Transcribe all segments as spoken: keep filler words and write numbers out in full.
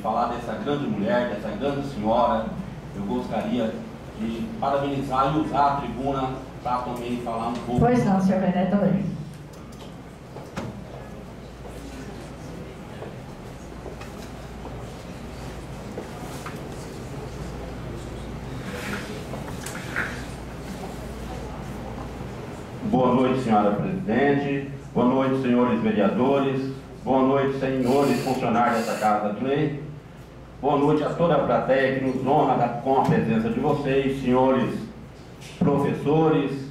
falar dessa grande mulher, dessa grande senhora, eu gostaria de parabenizar e usar a tribuna para também falar um pouco. Pois não, senhor vereador. Boa noite, senhora presidente. Boa noite, senhores vereadores. Boa noite, senhores funcionários dessa Casa de Lei. Boa noite a toda a plateia que nos honra com a presença de vocês, senhores professores.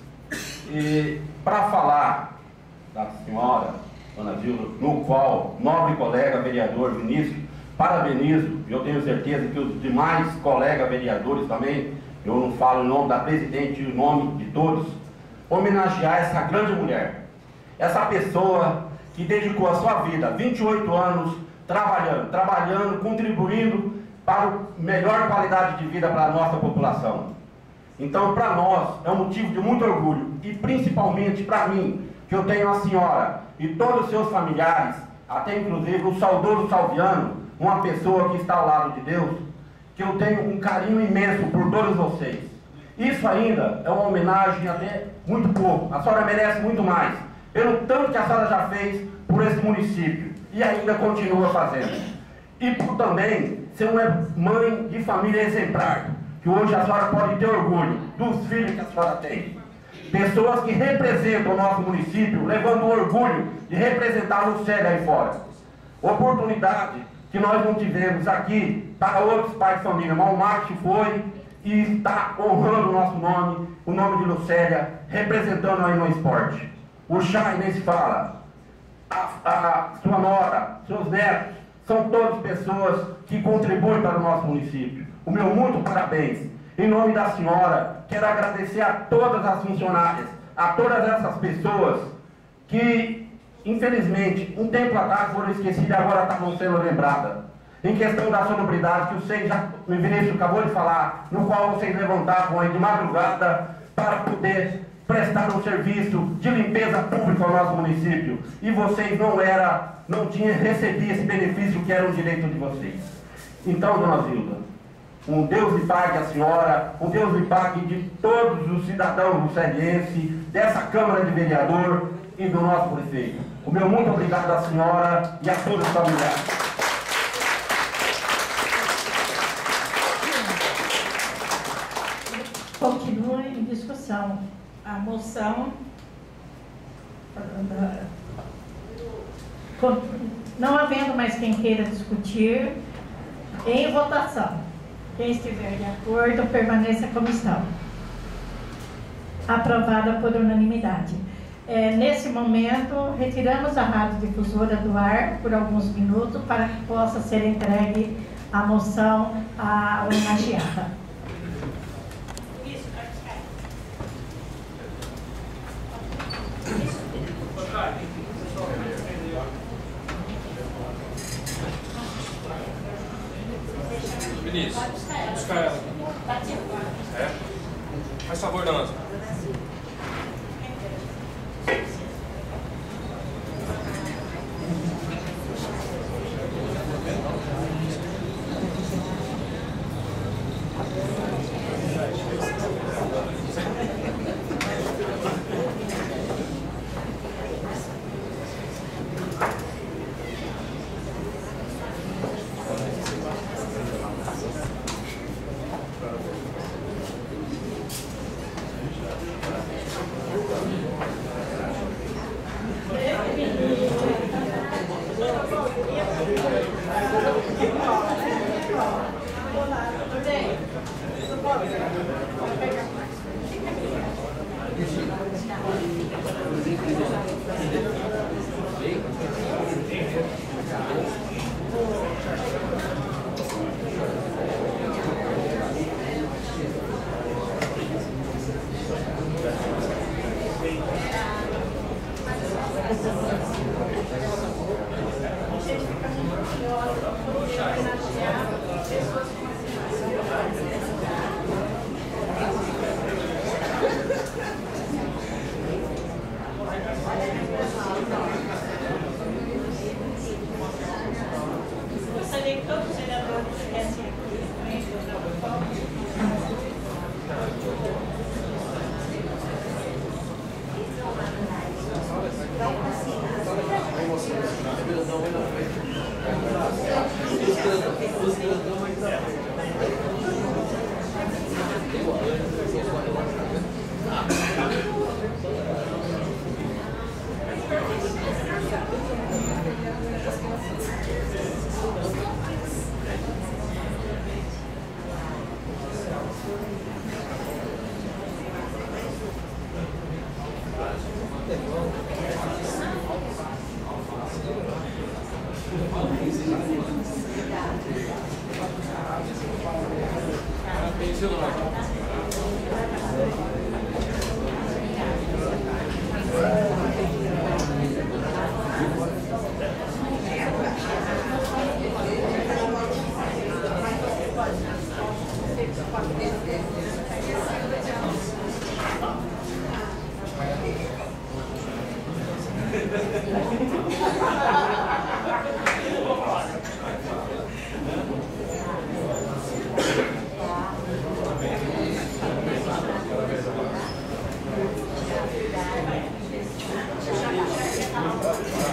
E para falar da senhora, dona Zilda, no qual nobre colega vereador Vinícius, parabenizo, e eu tenho certeza que os demais colegas vereadores também, eu não falo em nome da presidente, em nome de todos, homenagear essa grande mulher, essa pessoa que dedicou a sua vida, vinte e oito anos, trabalhando, trabalhando, contribuindo para a melhor qualidade de vida para a nossa população. Então, para nós, é um motivo de muito orgulho, e principalmente para mim, que eu tenho a senhora e todos os seus familiares, até inclusive o saudoso Salviano, uma pessoa que está ao lado de Deus, que eu tenho um carinho imenso por todos vocês. Isso ainda é uma homenagem até muito pouco, a senhora merece muito mais, pelo tanto que a senhora já fez por esse município, e ainda continua fazendo. E por também ser uma mãe de família exemplar, que hoje a senhora pode ter orgulho dos filhos que a senhora tem. Pessoas que representam o nosso município, levando o orgulho de representar o Lucélia aí fora. Oportunidade que nós não tivemos aqui para outros pais de família, mas o Márcio foi e está honrando o nosso nome, o nome de Lucélia, representando aí no esporte. O Chay nem se fala, a, a sua nora, seus netos, são todas pessoas que contribuem para o nosso município. O meu muito parabéns. Em nome da senhora, quero agradecer a todas as funcionárias, a todas essas pessoas que, infelizmente, um tempo atrás foram esquecidas e agora estavam sendo lembradas. Em questão da salubridade, que vocês já, o Vinícius acabou de falar, no qual vocês levantavam aí de madrugada para poder prestar um serviço de limpeza pública ao nosso município. E vocês não era, não tinham recebido esse benefício que era um direito de vocês. Então, dona Zilda, um Deus lhe pague a senhora, um Deus lhe pague de todos os cidadãos lucelienses, dessa Câmara de Vereador e do nosso prefeito. O meu muito obrigado à senhora e a todos os familiares. Continua em discussão a moção, não havendo mais quem queira discutir, em votação. Quem estiver de acordo, permaneça como estão. Aprovada por unanimidade. É, nesse momento, retiramos a radiodifusora do ar por alguns minutos para que possa ser entregue a moção à homenageada. Vinícius, buscar ela. É? Faz favor, dona.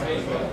Parabéns, João.